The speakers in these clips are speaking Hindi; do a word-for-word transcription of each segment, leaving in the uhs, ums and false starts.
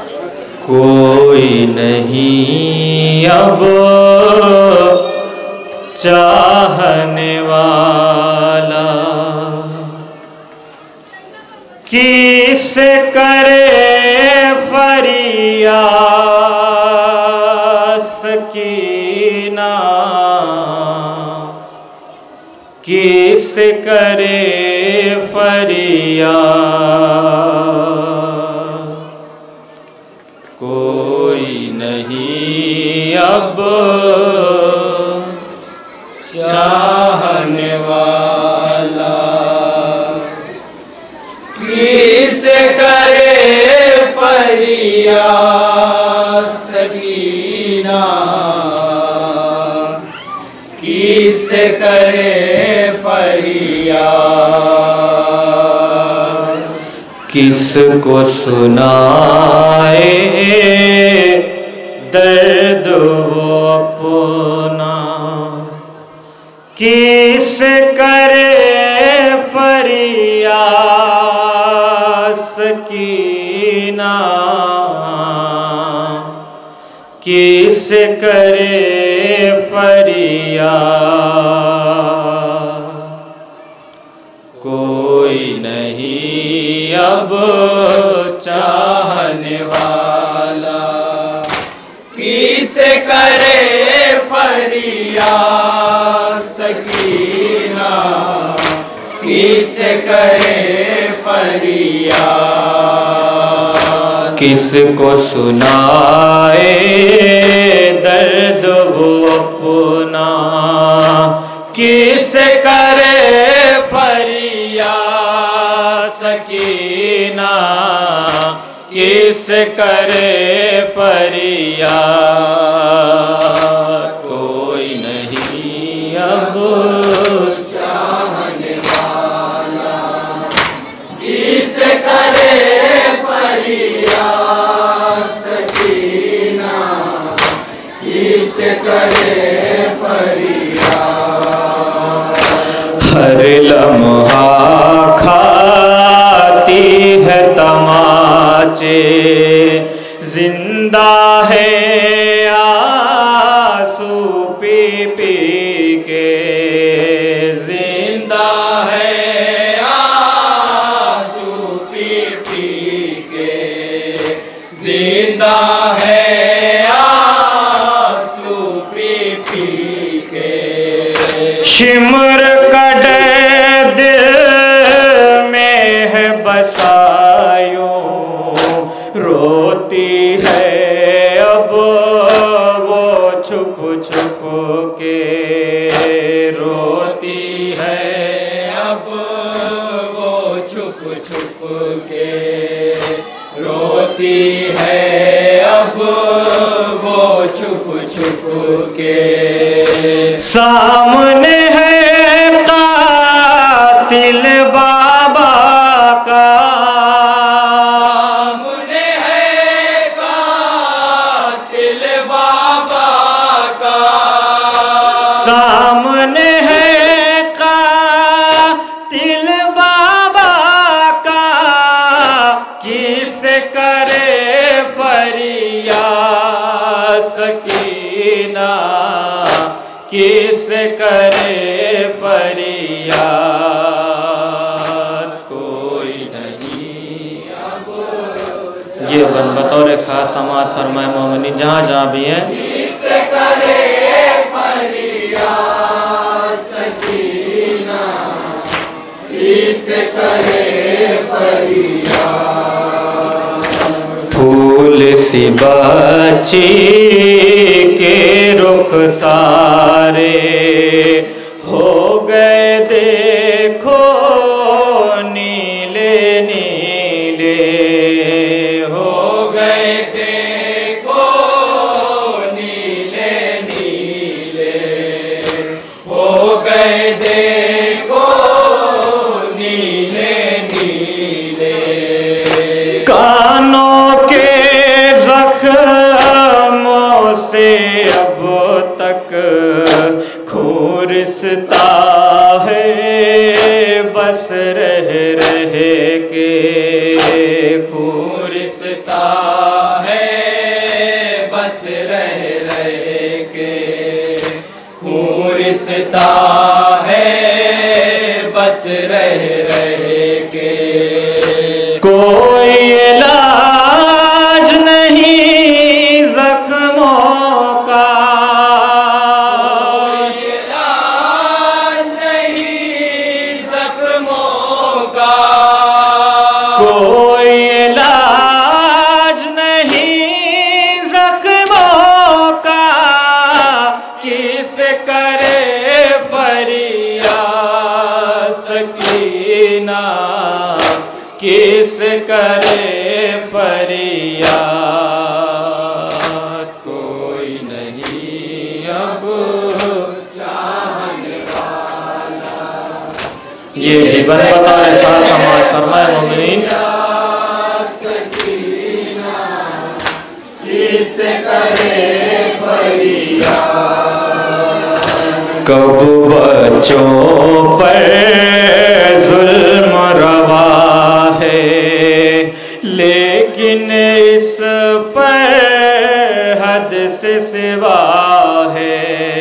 कोई नहीं अब चाहने वाला, किस करे फरियाद सकीना, किस करे फरियाद। कोई नहीं अब चाहने वाला, किस करे फरियाद सकीना, किस करे फरियाद। किसको सुनाए दर्द वो अपना, किस करे फरियाद सकीना, किस करे फरियाद। कोई नहीं अब चाहने वाला, किस करे फरियाद सकीना, किस करे फरियाद। किसको सुनाए दर्द वो अपना, किस करे फरियाद सकीना, किस करे फरियाद। कोई नहीं अब चाहने वाला, किस करे फरियाद सकीना, किस करे फरियाद। हर लम्हा खाती है तमाचे, जिंदा है आंसू पी पी के, जिंदा है आंसू पी पी के, जिंदा है आंसू पी पी के। शिमर का डर दिल में है बसायो, रोती है अब वो छुप छुप के, रोती है अब वो छुप छुप के, रोती है अब वो छुप छुप के। सामने है कातिल बाबा का, सामने है कातिल बाबा का, सामने है कातिल बाबा का, किस करे फरियाद सकीना, किस करे फरियाद। कोई नहीं अब। ये बन बतौर खास समात फरमाए मोमिनी जहाँ जहाँ भी हैं, किस करे फरियाद सकीना, किस करे फरियाद। फूल सी बच्ची के रुख सारे हो गए देखो नीले नीले, हो गए देखो नीले नीले, हो गए देखो नीले नीले। कानों के जख्मों से अब तक खून रिसता है, बस रह रह के खून रिसता है बस रह रह के, खून रिसता है बस रह रह के। कोई इलाज नहीं जख्मों का, कोई इलाज नहीं जख्मों का, कोई इलाज नहीं जख्मों का, किस करे फरियाद सकीना, किस करे फरियाद। कोई नहीं अब चाहने वाला, ये जीवन बता रहे था समाज फरमाए मोमिन, किस करे फरियाद। कब बच्चों पर जुल्म रवा है, लेकिन इस पर हद से सिवा है,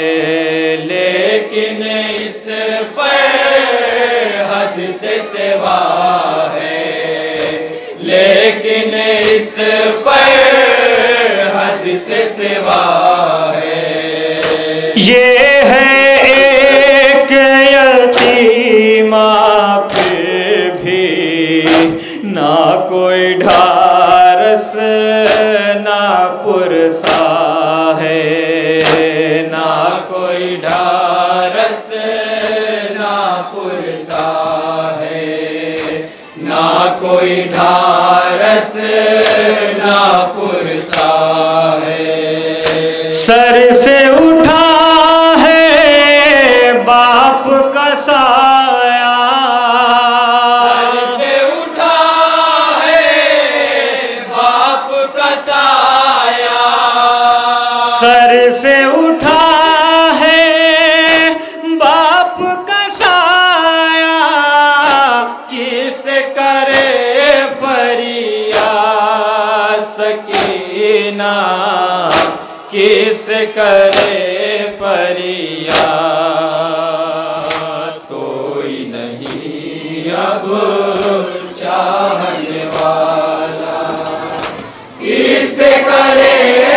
लेकिन इस पर हद से सिवा है, लेकिन इस पर हद से सिवा है। ये है एक यतीमा फिर भी ना कोई ढारस ना पुरसा है, ना कोई ढारस ना पुरसा है, ना कोई ढारस ना पुरसा है। सर से उठा है बाप का साया, सर से उठा है बाप का साया, सर से उठा है बाप का साया, किस करे फरियाद सकीना, किस करे फरियाद। कोई नहीं अब चाहने वाला, किस करे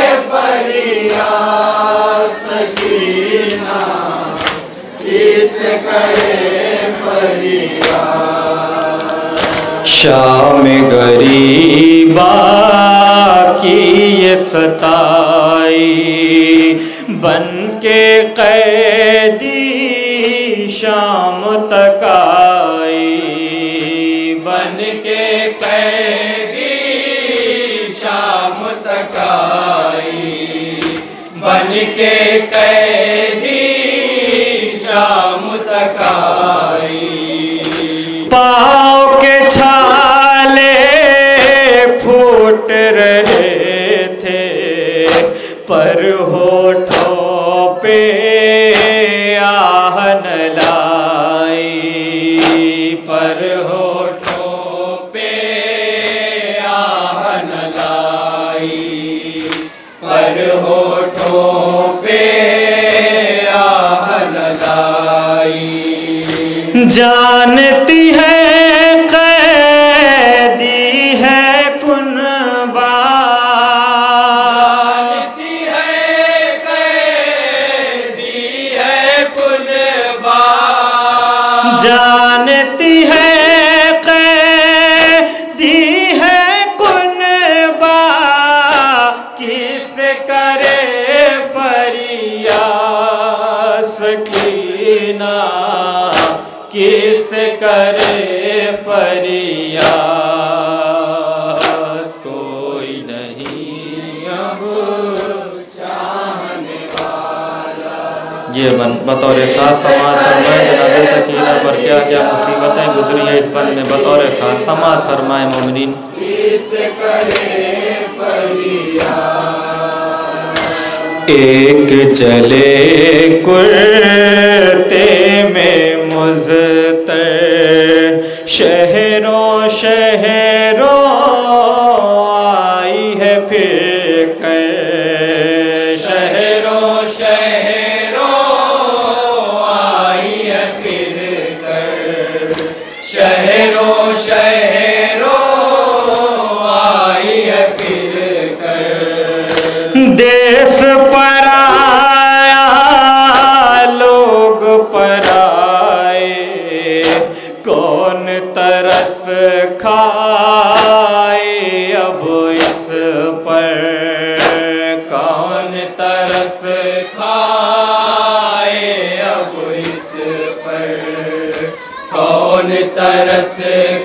फरियाद सकीना, किस करे फरियाद। शाम गरीबा की ये सताई, बन के कैदी शाम तक आई, बन के कैदी शाम तक आई, बन के कैदी शाम तक आई। पाँव के छाले फूट रहे थे, पर होठों पे आह न लाई, पर होठों पे आह न लाई, पर होठों पे आह न लाई। जानती है कैदी है कुनबा, जानती है कैदी है कुनबा, जानती है कैदी है कुनबा, किस करे फरियाद सकीना, किस करे फरियाद। कोई नहीं अब चाहने वाला, ये बतौर खास समाज फरमाए जनाब सकीना पर क्या क्या मुसीबतें गुजरी हैं इस बंद में, बतौर खास समाज फरमाए मोमिनीन। किस करे फरियाद। एक चले कुर्ते में मुज़्तर, शहरों शहरों आई है फिर कर, शहरों शहरों आई है फिर कर, शहरों शहरों आई है फिर कर। देश पराया लोग पराए, कौन तरस खाए अब इस पर, कौन तरस खाए अब इस पर, कौन तरस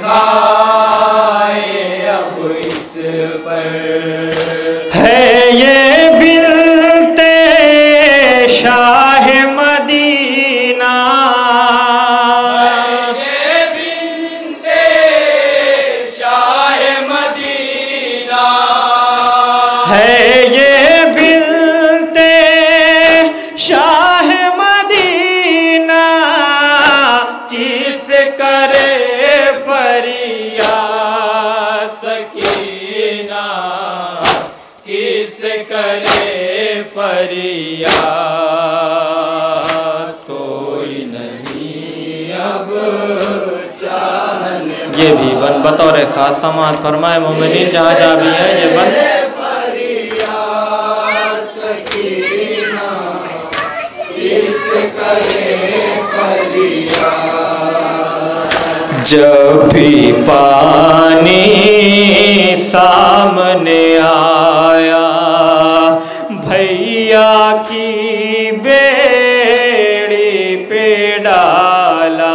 खाए अब इस पर। है ये बिनते शाह मदीना, ये बिनते शाह मदीना, है ये बिनते शाह मदीना, किस करे फरियाद सकीना, किस करे फरियाद, कोई नहीं अब चाहने। ये भी बन बतौर खास समात फरमाए मोमिनीन जहाँ जहाँ भी है ये बन फरियाद सकीना, किस करे फरियाद। जब भी पानी सामने आया, भैया की बेड़ी पे डाला,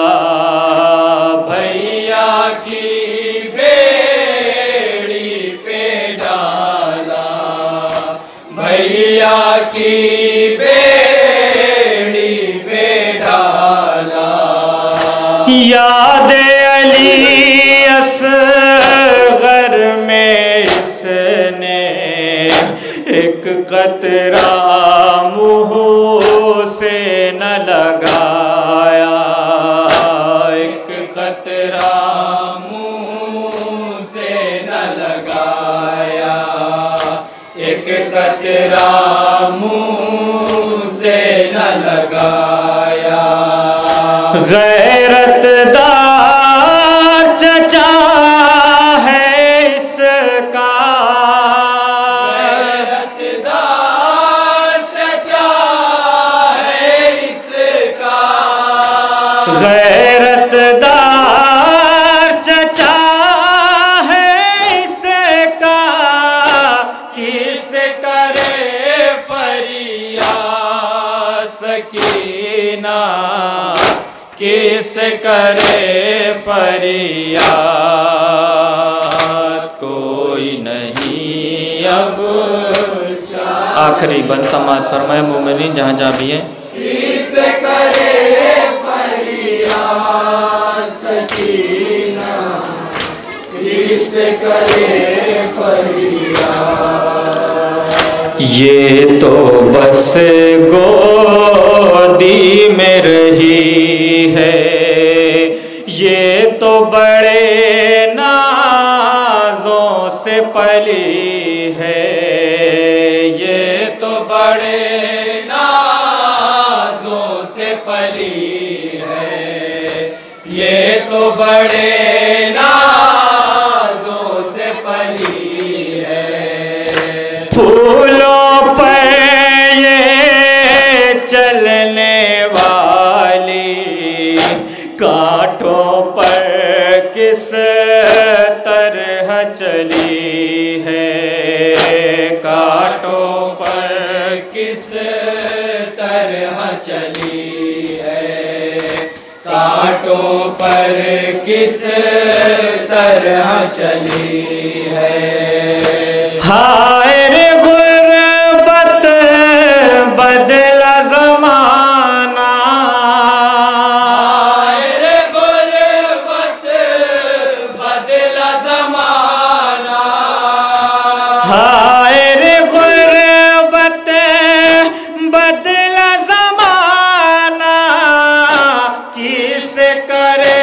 भैया की बेड़ी पे डाला, भैया की बेड़ी पे डाला। याद अली असगर में इसने एक कतरा मुँह से न लगाया, एक कतरा मुँह से न लगाया, एक कतरा मुँह से न लगाया। गैरतदार चचा है इसका, गैरतदार चचा है इसका, गैरतदार चचा है इसका, किस करे फरियाद सकीना, किस करे फरियाद, कोई नहीं अब। आखिरी बंद समात फरमाए मोमिनीन जहाँ जहाँ भी हैं। किस करे फरियाद सकीना, किस करे फरियाद। ये तो बस गोदी में रही है, ये तो बड़े नाजों से पली है, ये तो बड़े नाजों से पली है, ये तो बड़े नाजों से पली है। फूलों पर ये चलने वाली, कांटों पर किस तरह चली है, कांटों पर किस तरह चली है, कांटों पर किस तरह चली है। हाय रे गुर्बत बदला ज़माना, हाय रे गुर्बत बदला ज़माना, हाय रे गुर्बत बदला ज़माना, किस करे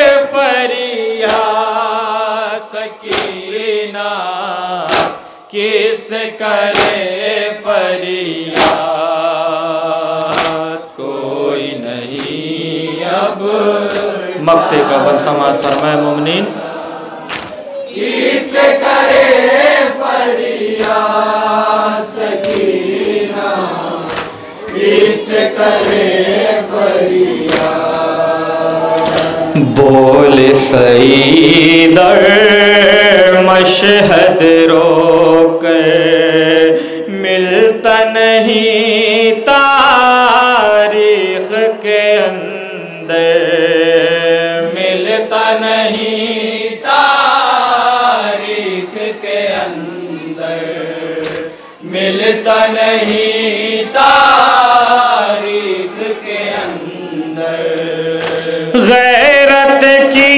फरियाद सकीना, के किस करे फरियाद, कोई नहीं अब मक्ते का बल समात फरमाए मोमिनीन। किस करे फरियाद सकीना, किस करे फरियाद। बोल सईदर मशहद रोकर, मिलता नहीं तारीख के अंदर, मिलता नहीं तारीख के अंदर, मिलता नहीं तारीख के अंदर। गैरत की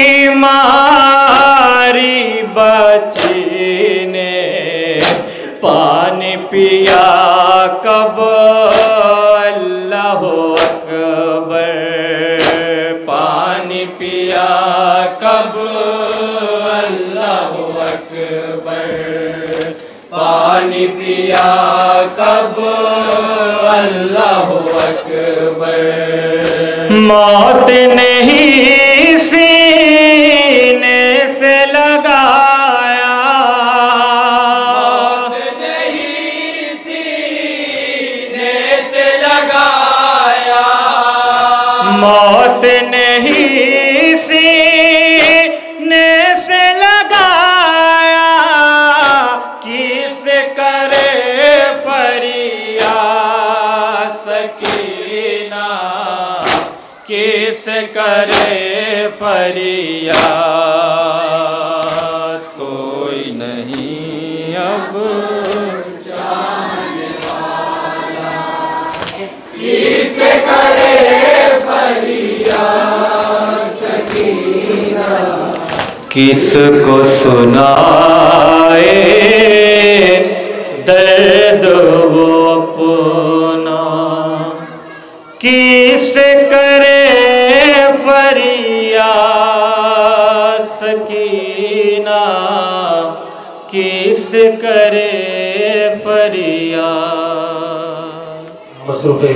मारी बच्ची ने पानी पिया कब अल्लाह अकबर, पानी पिया कब अल्लाह अकबर, पानी पिया कब अल्लाह अकबर। मौत नहीं सीने से लगाया, मौत नहीं सीने से लगाया, मौत नहीं सीने से लगाया, किस करे फरियाद सकीना, किस करे फरियाद, कोई नहीं अब जाने वाला, किस करे फरियाद सकीना, किसको सुनाए दर्द वो अपना, किस करे फरियाद सकीना, किस करे फरियाद।